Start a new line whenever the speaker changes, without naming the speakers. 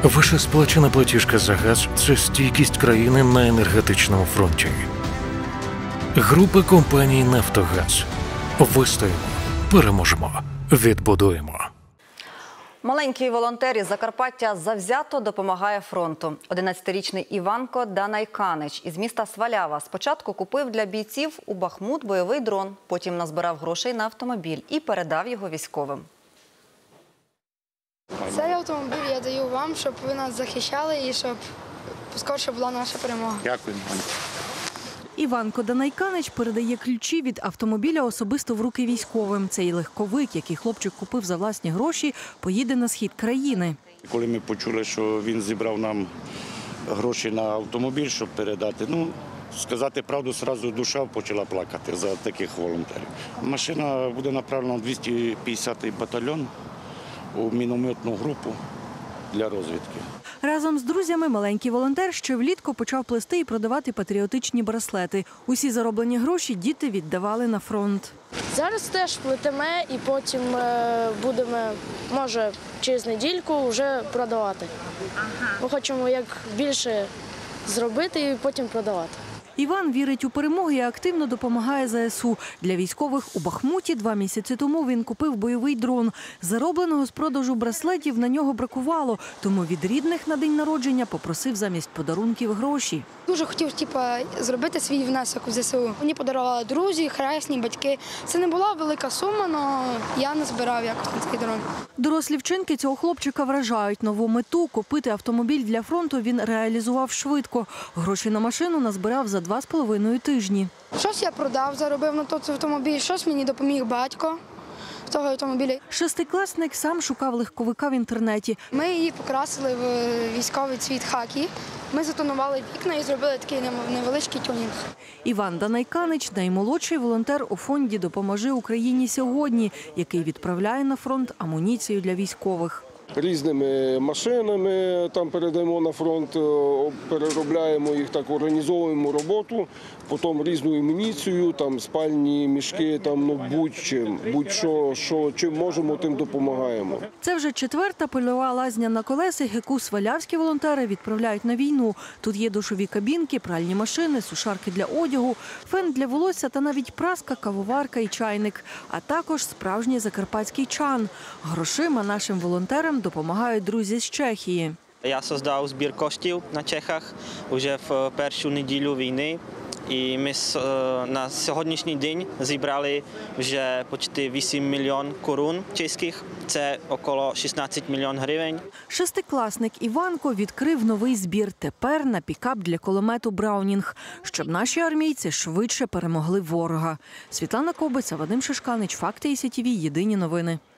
Ваша сплачена платіжка за газ – це стійкість країни на енергетичному фронті. Група компаній «Нафтогаз». Вистоїмо, переможемо, відбудуємо.
Маленький волонтер із Закарпаття завзято допомагає фронту. 11-річний Іванко Данайканич із міста Свалява спочатку купив для бійців у Бахмут бойовий дрон, потім назбирав грошей на автомобіль і передав його військовим.
Цей автомобіль я даю вам, щоб ви нас захищали і щоб поскоріше була наша перемога.
Дякую.
Іванко Данайканич передає ключі від автомобіля особисто в руки військовим. Цей легковик, який хлопчик купив за власні гроші, поїде на схід країни.
Коли ми почули, що він зібрав нам гроші на автомобіль, щоб передати, сказати правду, одразу душа почала плакати за таких волонтерів. Машина буде направлена в 250-й батальйон у мінометну групу для розвідки.
Разом з друзями маленький волонтер ще влітку почав плести і продавати патріотичні браслети. Усі зароблені гроші діти віддавали на фронт.
Зараз теж плетемо і потім будемо, може, через недільку вже продавати. Ми хочемо як більше зробити і потім продавати.
Іван вірить у перемогу і активно допомагає ЗСУ. Для військових у Бахмуті 2 місяці тому він купив бойовий дрон. Заробленого з продажу браслетів на нього бракувало, тому від рідних на день народження попросив замість подарунків гроші.
Дуже хотів зробити свій внесок в ЗСУ. Мені подарували друзі, хресні, батьки. Це не була велика сума, але я назбирав якось на цей дрон.
Дорослі вчинки цього хлопчика вражають. Нову мету – купити автомобіль для фронту – він реалізував швидко. Гроші на машину назбирав за 2,5 тижні.
Щось я продав, заробив на той автомобіль, щось мені допоміг батько в того автомобіля.
Шестикласник сам шукав легковика в інтернеті.
Ми її покрасили в військовий цвіт хакі. Ми затонували вікна і зробили такий невеличкий тюнінг.
Іван Данайканич – наймолодший волонтер у фонді «Допоможи Україні сьогодні», який відправляє на фронт амуніцію для військових.
Різними машинами там передаємо на фронт, переробляємо їх, так організовуємо роботу, потім різну амуніцію, там спальні мішки, там будь-що, чим можемо, тим допомагаємо.
Це вже 4-та польова лазня на колесах, яку свалявські волонтери відправляють на війну. Тут є душові кабінки, пральні машини, сушарки для одягу, фен для волосся та навіть праска, кавоварка і чайник, а також справжній закарпатський чан. Грошима нашим волонтерам допомагають друзі з Чехії.
Я створив збір коштів на Чехах вже в першу неділю війни. І ми на сьогоднішній день зібрали вже почти 8 мільйонів корун чеських. Це около 16 мільйонів гривень.
Шестикласник Іванко відкрив новий збір тепер на пікап для кулемету «Браунінг», щоб наші армійці швидше перемогли ворога. Світлана Кобиця, Вадим Шишканич, Факти ІСТВ, Єдині новини.